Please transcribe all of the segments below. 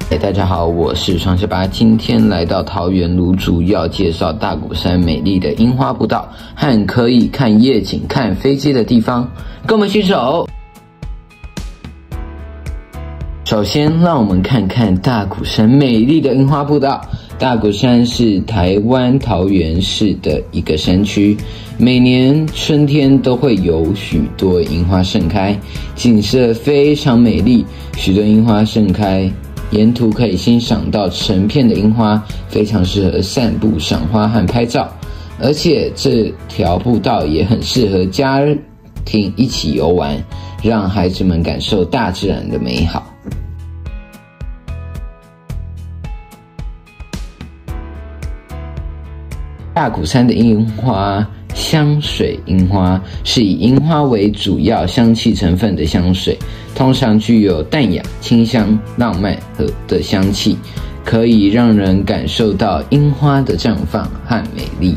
大家好，我是双下巴，今天来到桃园芦竹，要介绍大鼓山美丽的樱花步道和可以看夜景、看飞机的地方，跟我们携手。首先，让我们看看大鼓山美丽的樱花步道。大鼓山是台湾桃园市的一个山区，每年春天都会有许多樱花盛开，景色非常美丽，许多樱花盛开，沿途可以欣赏到成片的樱花，非常适合散步、赏花和拍照。而且这条步道也很适合家庭一起游玩，让孩子们感受大自然的美好。大鼓山的樱花香水樱花是以樱花为主要香气成分的香水，通常具有淡雅、清香、浪漫的香气，可以让人感受到樱花的绽放和美丽。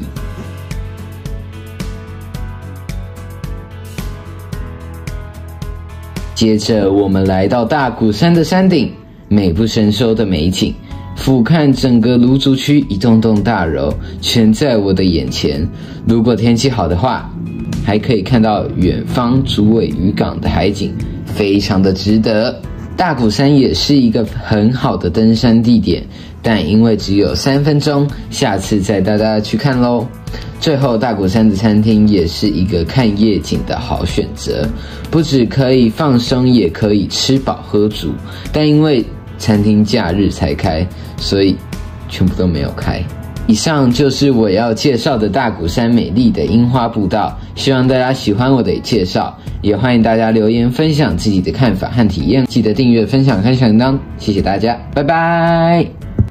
接着我们来到大鼓山的山顶，美不胜收的美景，俯瞰整个芦竹区一栋栋大楼全在我的眼前。如果天气好的话，还可以看到远方竹尾渔港的海景，非常的值得。大鼓山也是一个很好的登山地点，但因为只有3分钟，下次再带大家去看咯。最后，大鼓山的餐厅也是一个看夜景的好选择，不只可以放松，也可以吃饱喝足，但因为餐厅假日才开，所以全部都没有开。以上就是我要介绍的大鼓山美丽的樱花步道，希望大家喜欢我的介绍，也欢迎大家留言分享自己的看法和体验，记得订阅、分享、开小铃铛，谢谢大家，拜拜。